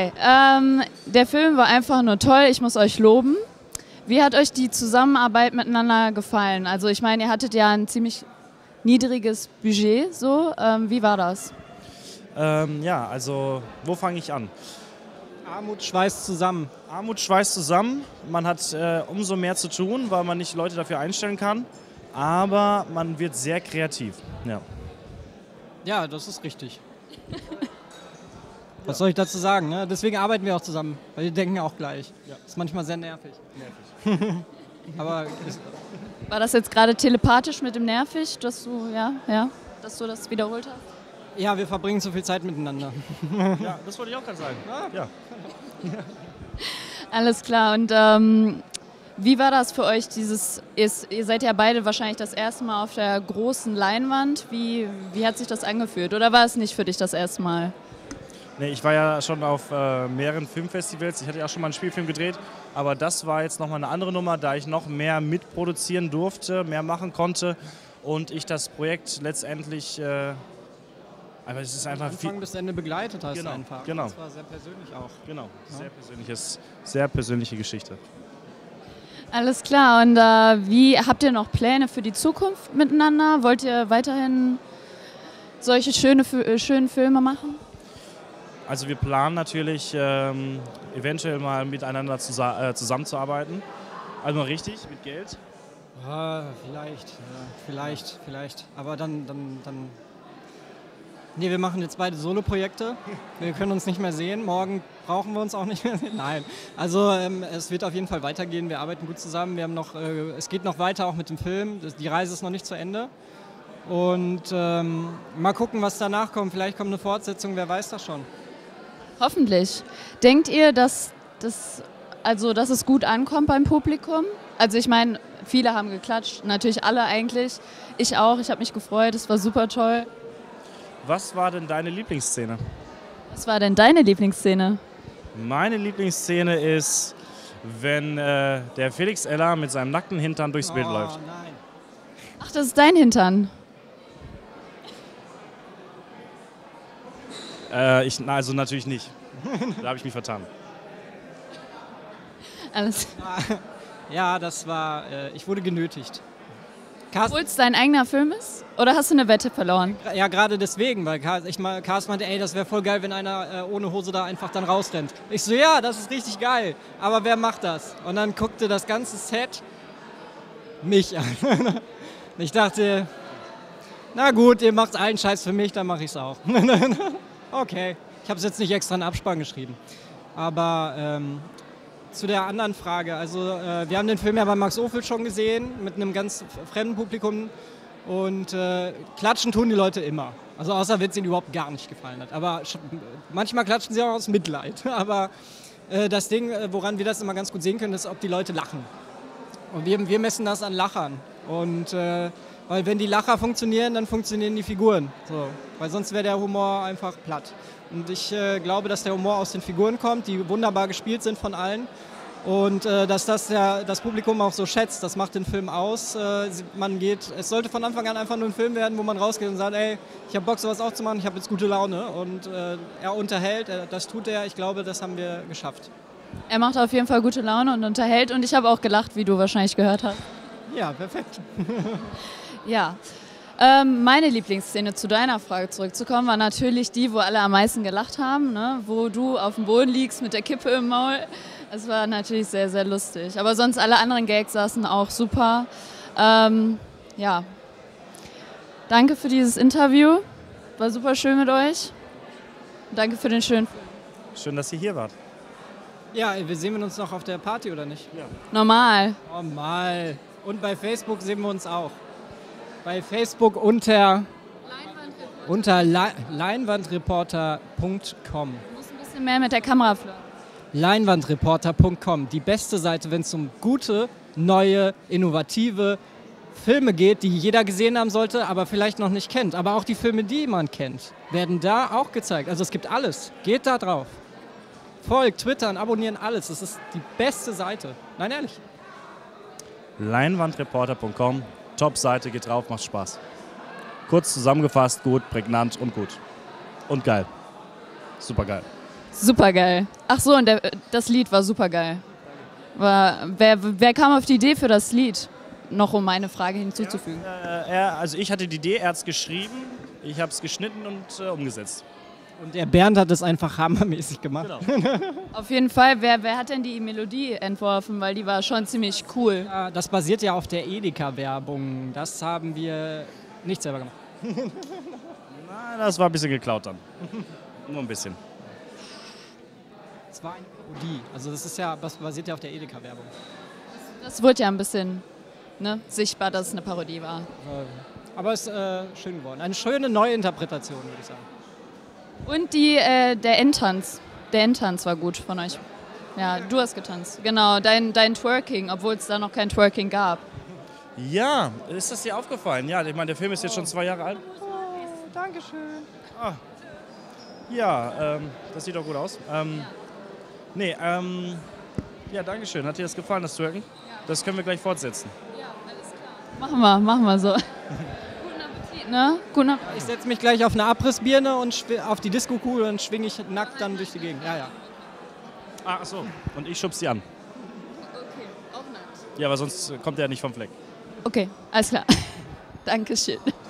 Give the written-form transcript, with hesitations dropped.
Okay, der Film war einfach nur toll, ich muss euch loben. Wie hat euch die Zusammenarbeit miteinander gefallen? Also ich meine, ihr hattet ja ein ziemlich niedriges Budget, so. Wie war das? Ja, also wo fange ich an? Armut schweißt zusammen. Armut schweißt zusammen. Man hat umso mehr zu tun, weil man nicht Leute dafür einstellen kann. Aber man wird sehr kreativ. Ja. Ja, das ist richtig. Was soll ich dazu sagen? Ne? Deswegen arbeiten wir auch zusammen, weil wir denken auch gleich. Ja. Ist manchmal sehr nervig. Aber war das jetzt gerade telepathisch mit dem nervig, dass du, dass du das wiederholt hast? Ja, wir verbringen zu viel Zeit miteinander. Ja, das wollte ich auch gerade sagen. Ja. Alles klar. Und wie war das für euch, ihr seid ja beide wahrscheinlich das erste Mal auf der großen Leinwand. Wie hat sich das angefühlt? Oder war es nicht für dich das erste Mal? Nee, ich war ja schon auf mehreren Filmfestivals. Ich hatte ja auch schon mal einen Spielfilm gedreht. Aber das war jetzt nochmal eine andere Nummer, da ich noch mehr mitproduzieren durfte, mehr machen konnte. Und ich das Projekt letztendlich... aber es ist einfach Anfang bis Ende begleitet hast einfach. Genau. Das war sehr persönlich auch. Genau, sehr persönliche Geschichte. Alles klar. Und wie habt ihr noch Pläne für die Zukunft miteinander? Wollt ihr weiterhin solche schönen Filme machen? Also wir planen natürlich eventuell mal miteinander zusammenzuarbeiten. Also mal richtig, mit Geld. Vielleicht. Aber dann... Nee, wir machen jetzt beide Solo-Projekte. Wir können uns nicht mehr sehen. Morgen brauchen wir uns auch nicht mehr sehen. Nein. Also es wird auf jeden Fall weitergehen. Wir arbeiten gut zusammen. Wir haben noch, es geht noch weiter auch mit dem Film. Die Reise ist noch nicht zu Ende. Und mal gucken, was danach kommt. Vielleicht kommt eine Fortsetzung, wer weiß das schon. Hoffentlich. Denkt ihr, dass es gut ankommt beim Publikum? Also ich meine, viele haben geklatscht. Natürlich alle eigentlich. Ich auch. Ich habe mich gefreut. Es war super toll. Was war denn deine Lieblingsszene? Was war denn deine Lieblingsszene? Meine Lieblingsszene ist, wenn der Felix Eller mit seinem nackten Hintern durchs Bild läuft. Nein. Ach, das ist dein Hintern. Also natürlich nicht. Da habe ich mich vertan. Alles. Ja, das war, ich wurde genötigt. Obwohl es dein eigener Film ist? Oder hast du eine Wette verloren? Ja, gerade deswegen, weil Cars meinte, ey, das wäre voll geil, wenn einer ohne Hose da einfach dann rausrennt. Ich so, ja, das ist richtig geil, aber wer macht das? Und dann guckte das ganze Set mich an. Ich dachte, na gut, ihr macht allen Scheiß für mich, dann mache ich es auch. Okay, ich habe es jetzt nicht extra in den Abspann geschrieben. Aber zu der anderen Frage, also wir haben den Film ja bei Max Ophüls schon gesehen, mit einem ganz fremden Publikum und klatschen tun die Leute immer. Also außer wenn es ihnen überhaupt gar nicht gefallen hat. Aber manchmal klatschen sie auch aus Mitleid. Aber das Ding, woran wir das immer ganz gut sehen können, ist, ob die Leute lachen. Und wir messen das an Lachern. Und weil wenn die Lacher funktionieren, dann funktionieren die Figuren. So. Weil sonst wäre der Humor einfach platt. Und ich glaube, dass der Humor aus den Figuren kommt, die wunderbar gespielt sind von allen. Und dass das Publikum auch so schätzt, das macht den Film aus. Es sollte von Anfang an einfach nur ein Film werden, wo man rausgeht und sagt, ey, ich habe Bock, sowas auch zu machen, ich habe jetzt gute Laune. Und er unterhält, das tut er. Ich glaube, das haben wir geschafft. Er macht auf jeden Fall gute Laune und unterhält. Und ich habe auch gelacht, wie du wahrscheinlich gehört hast. Ja, perfekt. Ja. Meine Lieblingsszene, zu deiner Frage zurückzukommen, war natürlich die, wo alle am meisten gelacht haben, ne? Wo du auf dem Boden liegst mit der Kippe im Maul. Es war natürlich sehr, sehr lustig. Aber sonst alle anderen Gags saßen auch super. Ja. Danke für dieses Interview. War super schön mit euch. Danke für den schönen Film. Schön, dass ihr hier wart. Ja, wir sehen uns noch auf der Party, oder nicht? Ja. Normal. Normal. Und bei Facebook sehen wir uns auch. Bei Facebook unter leinwandreporter.com. Du musst ein bisschen mehr mit der Kamera flirten. Leinwandreporter.com, die beste Seite, wenn es um gute, neue, innovative Filme geht, die jeder gesehen haben sollte, aber vielleicht noch nicht kennt. Aber auch die Filme, die man kennt, werden da auch gezeigt. Also es gibt alles. Geht da drauf. Folgt, twittern, abonnieren, alles. Das ist die beste Seite. Nein, ehrlich. Leinwandreporter.com, Top-Seite, geht drauf, macht Spaß. Kurz zusammengefasst, gut, prägnant und gut. Und geil. Super geil. Super geil. Ach so, und das Lied war super geil. Wer kam auf die Idee für das Lied? Noch um meine Frage hinzuzufügen. Also ich hatte die Idee, er hat es geschrieben, ich habe es geschnitten und umgesetzt. Und der Bernd hat es einfach hammermäßig gemacht. Genau. Auf jeden Fall, wer hat denn die Melodie entworfen? Weil die war schon ziemlich cool. Ja, das basiert ja auf der Edeka-Werbung. Das haben wir nicht selber gemacht. Na, das war ein bisschen geklaut dann. Nur ein bisschen. Es war eine Parodie. Also das basiert ja auf der Edeka-Werbung. Das wurde ja ein bisschen sichtbar, dass es eine Parodie war. Aber es ist schön geworden. Eine schöne Neuinterpretation, würde ich sagen. Und der Endtanz. Der Endtanz war gut von euch. Ja, du hast getanzt. Genau, dein Twerking, obwohl es da noch kein Twerking gab. Ja, ist das dir aufgefallen? Ja, ich meine, der Film ist jetzt schon 2 Jahre alt. Oh, Dankeschön. Ja, das sieht doch gut aus. Ja, danke schön. Hat dir das gefallen, das Twerken? Das können wir gleich fortsetzen. Ja, alles klar. Machen wir so. Guten Appetit, ne? Guten Appetit. Ich setze mich gleich auf eine Abrissbirne und auf die Disco-Kugel und schwinge ich nackt dann durch die Gegend. Ja. Ach so. Und ich schub's sie an. Okay, auch nackt. Ja, aber sonst kommt er nicht vom Fleck. Okay, alles klar. Dankeschön.